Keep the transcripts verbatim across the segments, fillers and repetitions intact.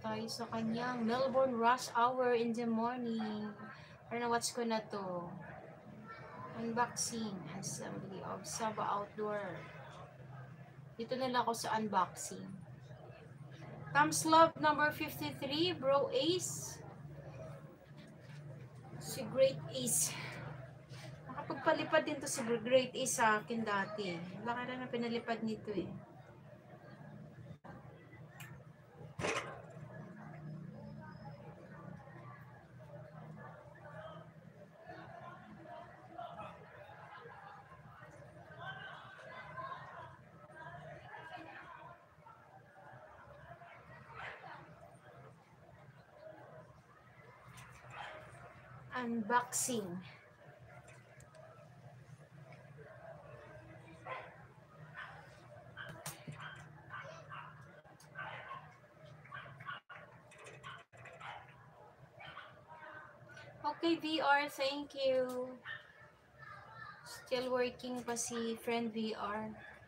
tayo sa kanyang Melbourne rush hour in the morning. Para na-watch ko na to. Unboxing. Assembly of Saba Outdoor. Dito na lang ako sa unboxing. Thumbs love number fifty-three. Bro Ace. Si Great Ace. Nakapagpalipad din to si Great Ace sa akin dati. Laki na na pinalipad nito eh. Unboxing. Okay, V R, thank you. Still working pa si friend V R.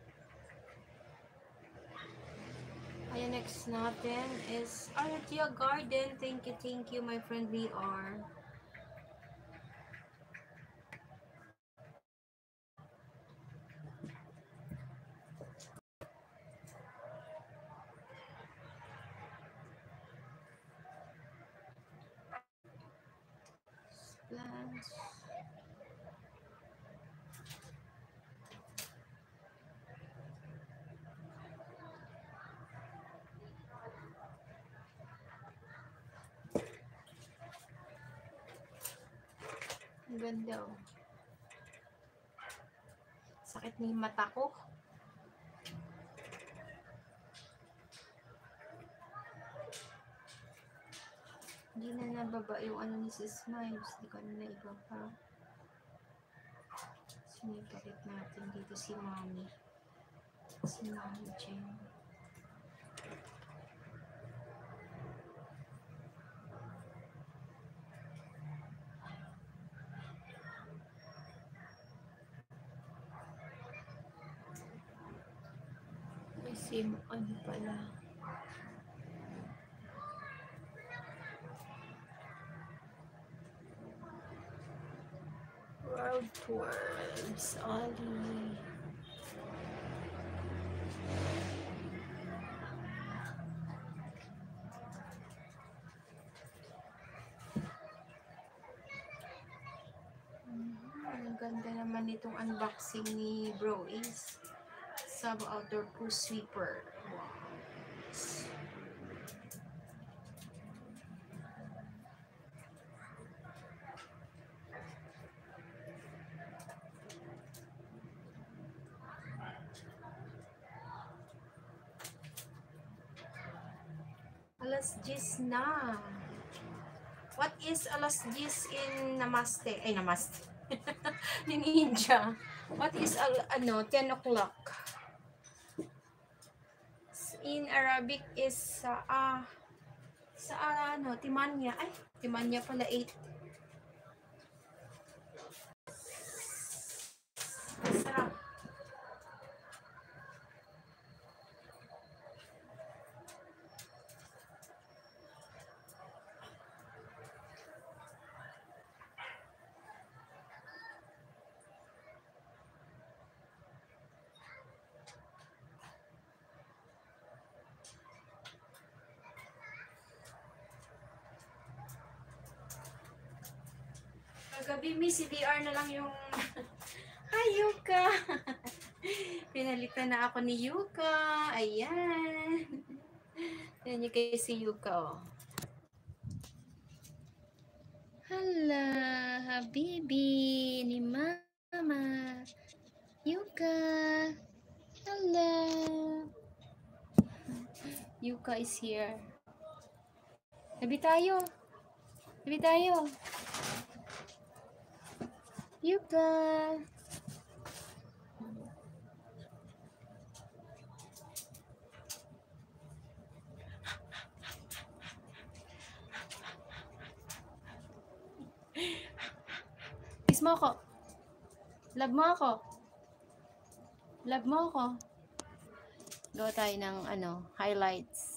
Ayan, next natin is Artia Garden. Thank you, thank you, my friend V R. Plants. Ang ganda oh. Sakit na yung mata ko. Hindi na nababa yung ano ni Sis Miles. Hindi ko na naibaba. Sinipalit natin dito si Mami. Si Mami Jen. Kasi ano pala. World Tours, Ali. Ang ganda naman itong unboxing ni Bro Ace. Sub Outdoor Cruise Sweeper. Wow. Alas diyes na. What is alas diyes in Namaste? Ay, Namaste. In India. What is, al ano, ten o'clock? In Arabic is sa, uh, sa, uh, ano, Timanya. Ay, Timanya pala, eight. Sarap. Kagabi, mi, si V R na lang yung... Hi, Yuka! Pinalitan na ako ni Yuka. Ayan. Yan yung kay si Yuka, oh. Hala, habibi ni Mama. Yuka. Hello. Yuka is here. Tabi tayo. Tabi tayo. Yuka. Kiss mo ako. Love mo ako. Love mo ako. Gawa tayo ng ano, highlights.